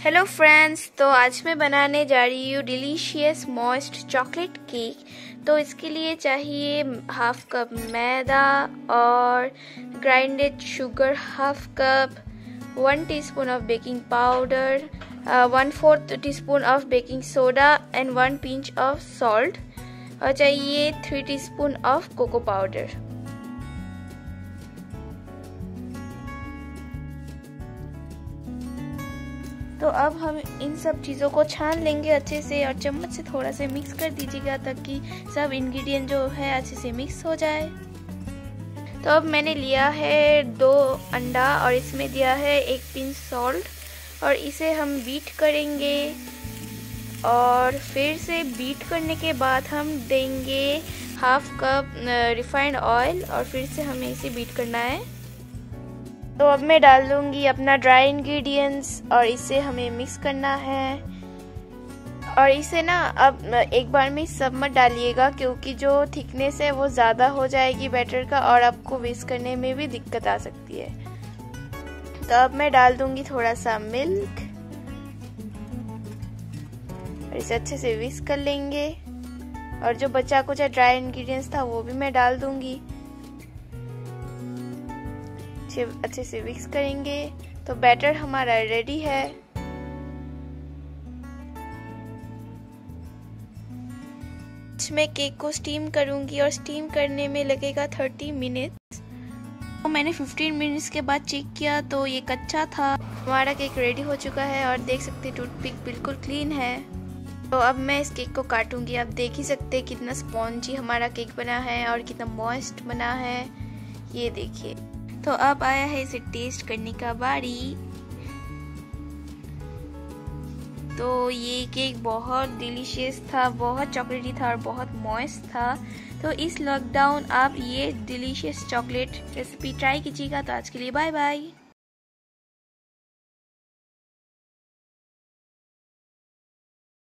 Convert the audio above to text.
Hello friends, तो आज मैं बनाने जा रही हूँ डिलीशियस मॉइस्ट चॉकलेट केक। तो इसके लिए चाहिए हाफ कप मैदा और grinded sugar half cup, 1 teaspoon of baking powder, 1/4 teaspoon of baking soda and 1 pinch of salt, और चाहिए 3 टीस्पून ऑफ कोको पाउडर। तो अब हम इन सब चीज़ों को छान लेंगे अच्छे से और चम्मच से थोड़ा सा मिक्स कर दीजिएगा ताकि सब इंग्रेडिएंट जो है अच्छे से मिक्स हो जाए। तो अब मैंने लिया है 2 अंडा और इसमें दिया है 1 पिंच सॉल्ट और इसे हम बीट करेंगे। और फिर से बीट करने के बाद हम देंगे हाफ कप रिफाइंड ऑयल और फिर से हमें इसे बीट करना है। तो अब मैं डाल दूंगी अपना ड्राई इंग्रेडिएंट्स और इसे हमें मिक्स करना है। और इसे ना अब एक बार में सब मत डालिएगा क्योंकि जो थिकनेस है वो ज़्यादा हो जाएगी बैटर का और आपको विस्क करने में भी दिक्कत आ सकती है। तो अब मैं डाल दूंगी थोड़ा सा मिल्क और इसे अच्छे से विस्क कर लेंगे। और जो बचा कुछ ड्राई इंग्रेडिएंट्स था वो भी मैं डाल दूंगी, अच्छे से मिक्स करेंगे। तो बैटर हमारा रेडी है। मैं केक को स्टीम करूंगी और स्टीम करने में लगेगा 30 मिनट। तो मैंने 15 मिनट्स के बाद चेक किया तो ये कच्चा था। हमारा केक रेडी हो चुका है और देख सकते हैं टूथपिक बिल्कुल क्लीन है। तो अब मैं इस केक को काटूंगी। आप देख ही सकते हैं कितना स्पॉन्जी हमारा केक बना है और कितना मॉइस्ट बना है, ये देखिए। तो अब आया है इसे टेस्ट करने का बारी। तो ये केक बहुत डिलीशियस था, बहुत चॉकलेटी था और बहुत मॉइस्ट था। तो इस लॉकडाउन आप ये डिलीशियस चॉकलेट रेसिपी ट्राई कीजिएगा। तो आज के लिए बाय बाय।